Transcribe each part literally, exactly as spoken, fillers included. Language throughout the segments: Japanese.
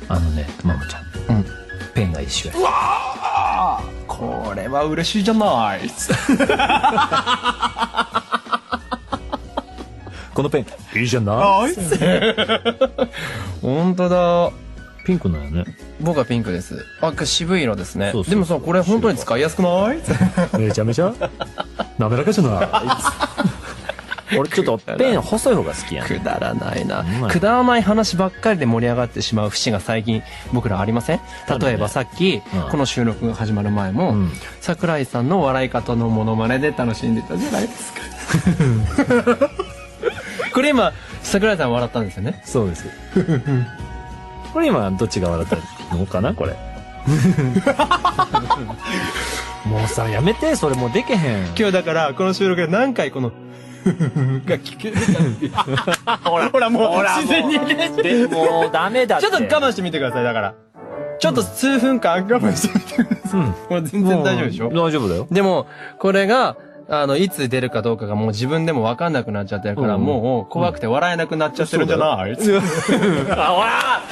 あのね、マモちゃん。うん。ペンが一緒や。 うわあ、これは嬉しいじゃない。 このペン、いいじゃない。 ほんとだ。 ピンクなんやね。 僕はピンクです。あ、渋い色ですね。 そうそうそうでもさ、これ本当に使いやすくないめちゃめちゃ滑らかじゃない。俺ちょっとペン細い方が好きやん。 くだらないな。 うんくだらない話ばっかりで盛り上がってしまう節が最近僕らありません？例えばさっき、 うんこの収録が始まる前も、 うん桜井さんの笑い方のモノマネで楽しんでたじゃないですか。これ今、桜井さん笑ったんですよね。 そうです。これ今どっちが笑ったのかなこれ。もうさ、やめて、それもうでけへん。 今日だから、この収録で何回この、が聞けるかほら、ほらもう、自然にね。 でもうダメだって。 ちょっと我慢してみてください、だから。ちょっと数分間我慢してみてください。 うん。 これ全然大丈夫でしょ？ 大丈夫だよ。 でも、これが、あの、いつ出るかどうかがもう自分でも分かんなくなっちゃってるから、 うんもう怖くて笑えなくなっちゃってるんじゃない？ あ、ほらほ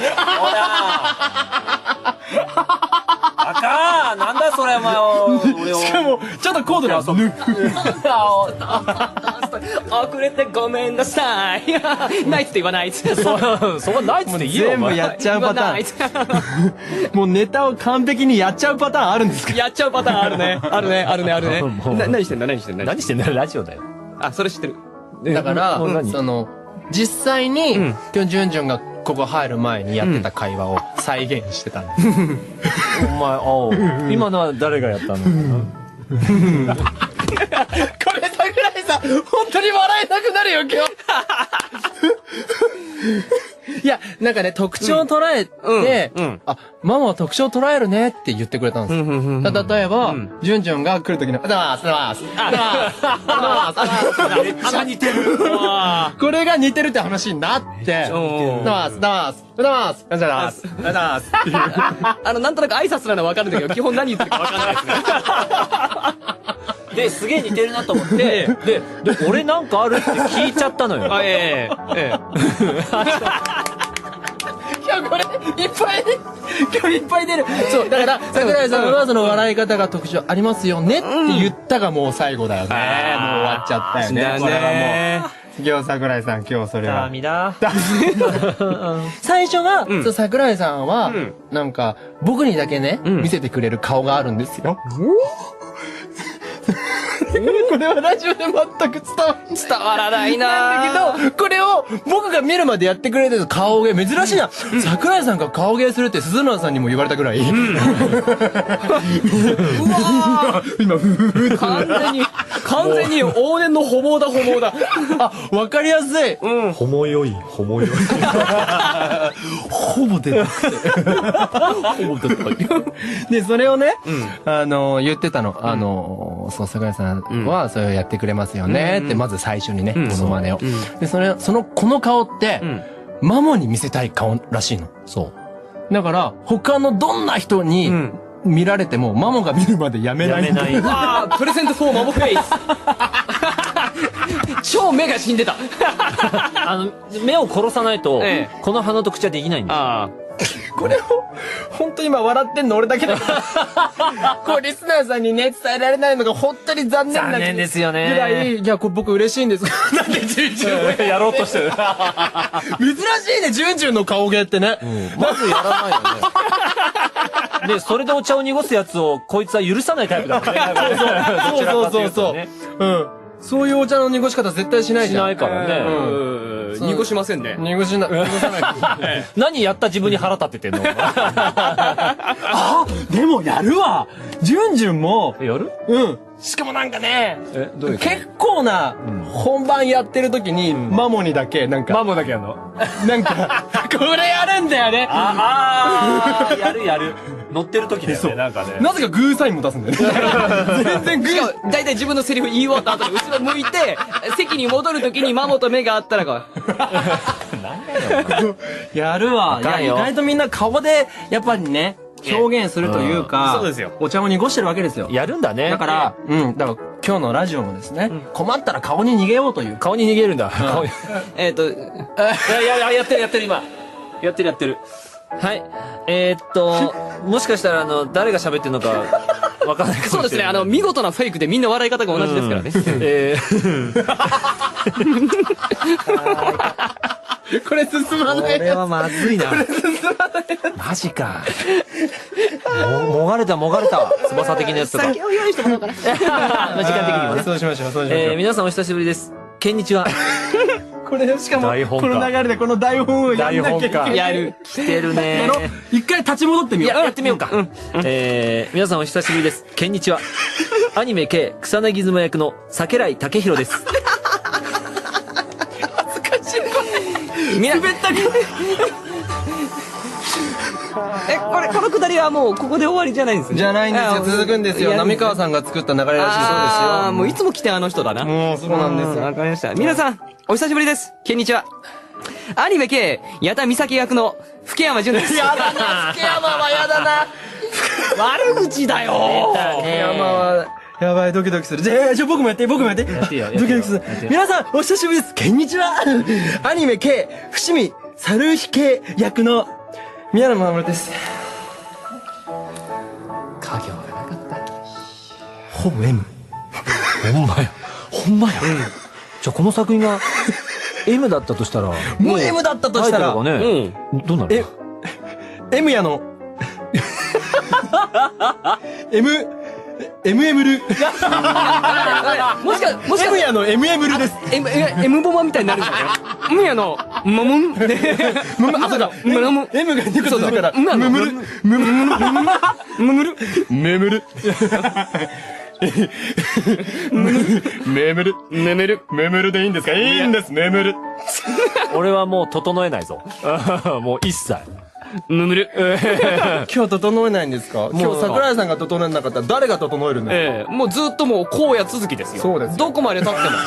らあかんなんだそれお前俺をしかも、ちょっと高度な、ぬ遅れてごめんなさい。ナイツって言わない。 そそこナイツって言えよ全部やっちゃうパターン。もうネタを完璧にやっちゃうパターンあるんですか？ やっちゃうパターンあるね。あるね、あるね、あるね。 もうな、何してんだ、何してんだ。 何してんだよラジオだよ。 あ、それ知ってる。 だから、 もう何その、実際に、 うん今日ジュンジュンがここ入る前にやってた会話を再現してたんです。 お前、おう今のは誰がやったの？ これ桜井さん、本当に笑えなくなるよ、今日。いや、なんかね、特徴を捉えて、 うんうんあ、ママは特徴を捉えるねって言ってくれたんですよ。だ例えば、ジュンジュンが来るときの、あざまーす、あざまーす、あざまーす、あざまーす、あざまーす、 めっちゃ似てる。 これが似てるって話になって、あざうんまーす、あざまーす、あざまーす、あざまーす、あざまーすっていう。 あの、なんとなく挨拶なのはわかるんだけど、基本何言ってるかわかんないですね。 で、すげえ似てるなと思って、で、で、俺なんかあるって聞いちゃったのよ。 あ、ええ、え今日これ、いっぱい、今日いっぱい出る。そう、だから、桜井さんはその笑い方が特徴ありますよねって言ったがもう最後だよね。もう終わっちゃったよね。 だねこれはもう。今日桜井さん、今日それはダ。メだ。 最初は、 んそう桜井さんは、 んなんか、僕にだけね、 ん見せてくれる顔があるんですよ。これはラジオで全く伝わんない。 伝わらないなだけど、これを僕が見るまでやってくれてる顔芸、珍しいな。桜井さんが顔芸するって鈴村さんにも言われたぐらい。うわ今、ふふふ完全に、完全に往年のほぼうだ、ほぼうだ。 あ、わかりやすい。 うん。 ほもよい、ほもよい。 ほぼ出なくて。ほぼ出なくて。で、それをね、あの、言ってたの。あの、そう、桜井さんは、それをやってくれますよね。って、まず最初にね、モノマネを。で、それ、その、この顔って、マモに見せたい顔らしいの。そう。だから、他のどんな人に、見られても、マモが見るまでやめない。 やめない。 ああ、プレゼントフォーマモフェイス。超目が死んでた。 あの、目を殺さないと、 ええこの鼻と口はできないんですよ。 あこれを、本当に今笑ってんの俺だけだ。こう、リスナーさんにね、伝えられないのが本当に残念な残念ですよねぐらい、いや、これ僕嬉しいんです。なんでジュンジュンやろうとしてる。 珍しいね、ジュンジュンの顔芸ってね。 まずやらないよね。で、それでお茶を濁すやつを、こいつは許さないタイプだもんね。 そうそうそうそう。うん。そういうお茶の濁し方絶対しないしじゃん。 ないからね。 あ。濁しませんね。 濁しな、濁さない。 何やった自分に腹立ててんの？ あ、でもやるわ。ジュンジュンも、 やる？ うん。しかもなんかね、 え、どういう結構な本番やってる時に、マモにだけなんか、 マモだけやんの？ なんか、これやるんだよね。 ああ、やるやる。乗ってる時だよね、なんかね。 なぜかグーサインも出すんだよね。全然グしかー。 も、だいたい自分のセリフ言い終わった後に後ろ向いて、席に戻るときにマモと目があったらこう。 やるわ。いや、意かんよ外とみんな顔で、やっぱりね、表現するというか、 うんそうですよお茶を濁してるわけですよ。 やるんだね。 だから、うん、だから今日のラジオもですね、困ったら顔に逃げようという。 顔に逃げるんだ。顔に。 えっと、 いやいや、やってるやってる今。やってるやってる。 はい。えー、っと、もしかしたら、あの、誰が喋ってるのか、わかんないかもしれない。 そうですね、あの、見事なフェイクでみんな笑い方が同じですからね。えー、 これ進まない。 これはまずいな。これ進まない。マジか。も、もがれた、もがれた。翼的なやつとか。 酒を用意してもらおうかな。 時間的にもね。 そうしましょう、そうしましょう。 えー、皆さんお久しぶりです。こんにちは。 これ、しかも、この流れでこの台本をやんなきゃいけない。 やる。 来てるね。 やろう。一回立ち戻ってみよう。 やってみようか。えー、皆さんお久しぶりです。こんにちは。アニメ K 草薙妻役の桜井武宏です。 恥ずかしい。みんな、滑ったり。え、これ、このくだりはもうここで終わりじゃないんですね。 じゃないんですよ。続くんですよ。浪川さんが作った流れらしいそうですよ。 ああ、もういつも来てあの人だな。 もう、そうなんですよ。 わかりました。皆さん、お久しぶりです。こんにちは。アニメ系、矢田美咲役の福山潤です。 やだな、福山はやだな。 悪口だよ。 福山は、やばい、ドキドキする。じゃあ、じゃあ僕もやって、僕もやって。 やってよ。 ドキドキする。皆さん、お久しぶりです。こんにちは。アニメ系、伏見猿系役の宮野真守です。 家業がなかった。 ほぼ M。 ほんまや。ほんまや。じゃあこの作品が M だったとしたら。 もう M だったとしたら。 タイトルがね。どうなる？ え、M やの。M、エムエム ル。 もしか、もしか。 M やの エムエム ルです。 M、M ボマみたいになるんじゃない？M やの、ももん。で、 むむ、あ、そうだ。 むむむ。 M がにこだから。むむる。むむる。むむる。めむる。めむる。めむる。めむるでいいんですか？いいんです、めむる。 俺はもう整えないぞ。もう一切。 むむる。 今日整えないんですか？今日桜井さんが整えなかったら誰が整えるんですか？ ええ、もうずっともう荒野続きですよ。 そうです。 どこまで経っても。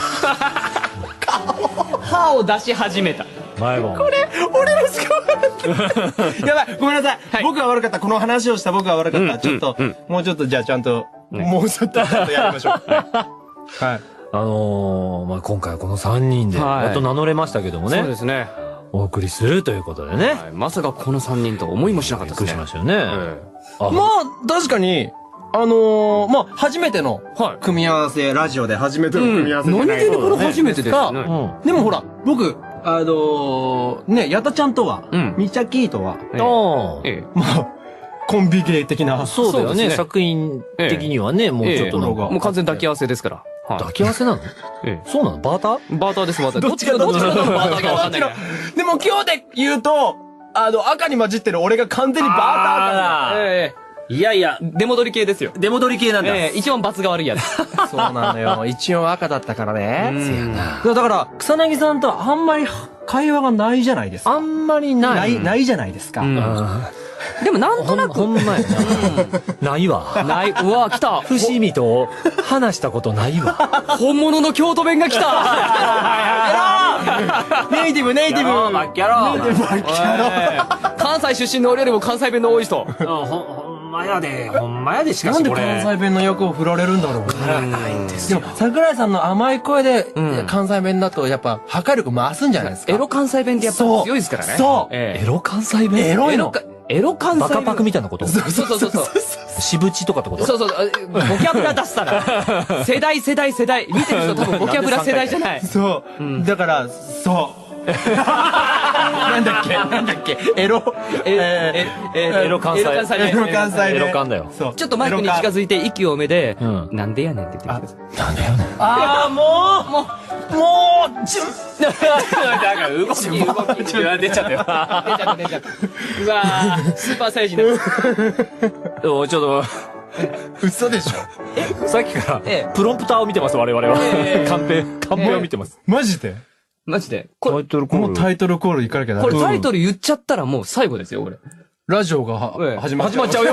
歯を出し始めた。 前も。 これ、俺のしかやばい、ごめんなさい。僕が悪かった。この話をした僕が悪かった。ちょっと、もうちょっとじゃあちゃんと、もうちょっとやりましょう。はい。 あのー、まあ、今回はこのさんにんで、やっと名乗れましたけどもね。 そうですね。 お送りするということでね。 まさかこのさんにんと思いもしなかったですね。 びっくりしましたよね。 まあ、確かに、あのー、まあ、初めての組み合わせ、ラジオで初めての組み合わせ。 何気にこれ初めてですか？ でもほら、僕、あのー、ね、矢田ちゃんとは、みちゃきーとは、まあ、コンビ芸的な。 そうだよね。作品的にはね、もうちょっとなんか。 もう完全抱き合わせですから。 抱き合わせなの？そうなの？バーター？ バーターです、バーター。 どっちかどっちかのバーターかわかんない。でも今日で言うと、あの、赤に混じってる俺が完全にバーターだ。 ええ。いやいや、出戻り系ですよ。 出戻り系なんだ。 ええ、一番罰が悪いやつ。 そうなのよ。一応赤だったからね。 そうやな。 だから、草薙さんとはあんまり会話がないじゃないですか。 あんまりない。 ない、ないじゃないですか。 でもなんとなく。 ほんまやな。ないわ。 ない。うわ、来た。 伏見と話したことないわ。 本物の京都弁が来た。 ネイティブ、ネイティブ。 バッキャロー。ネイティブ、バッキャロー。関西出身の俺よりも関西弁の多い人。 ほんまやで、ほんまやで、しかしこれ。なんで関西弁の役を振られるんだろう。でも、桜井さんの甘い声で、関西弁だと、やっぱ、破壊力増すんじゃないですか。 エロ関西弁ってやっぱ強いですからね。 そう。 エロ関西弁？ エロいの。 エロ関西弁。 バカパクみたいなこと？ そうそうそうそう。 しぶちとかってこと？ そうそう。ボキャブラ出したら。世代世代世代。見てる人多分ボキャブラ世代じゃない。 そう。だから、そう。なんだっけなんだっけエロ、 えー、エロ関西。 エロ関西弁。 エロ関西弁。 エロ関だよ。 そう。ちょっとマイクに近づいて息多めで、なんでやねんって言ってください。 なんでやねん。 ああ、もう、もう、もう、ちゅ、 だから動き、動き、出ちゃったよ。出ちゃった、出ちゃった。うわー、スーパーサイジだ。 おちょっと、 嘘でしょさっきから、プロンプターを見てます、我々は。カンペ、カンペを見てます。 マジでマジでタイトルコール。 もうタイトルコール行かなきゃダメ。 これタイトル言っちゃったらもう最後ですよ、俺。 ラジオが始まっちゃう。 始まっちゃうよ。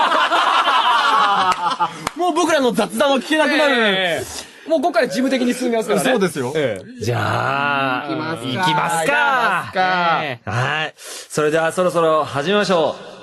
もう僕らの雑談を聞けなくなる。 もうここから事務的に進みますからね。 そうですよ。 じゃあ、 行きますか。 行きますか。はい。それではそろそろ始めましょう。